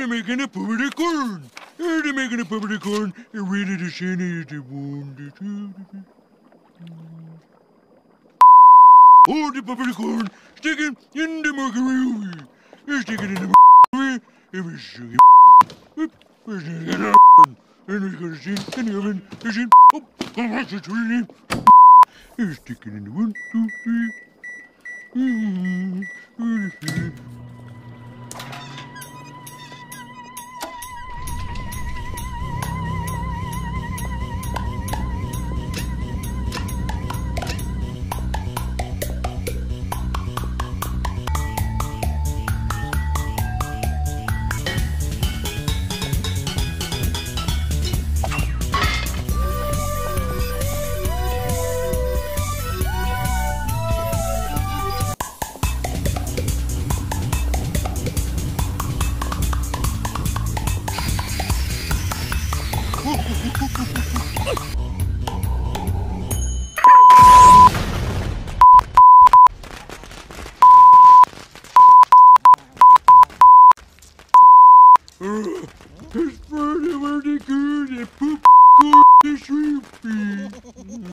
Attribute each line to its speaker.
Speaker 1: they're making a puppet of corn. They're making a puppet of corn. And ready to send it to one, two. Oh, the puppet of corn. Stick it in the microwave. You stick it in the microwave. And we stick it. We stick it in the oven. And we're gonna see it in the oven. Is it? Oh, that's a tree. You stick it in the 1, 2, 3. It's pretty good. Poop, good,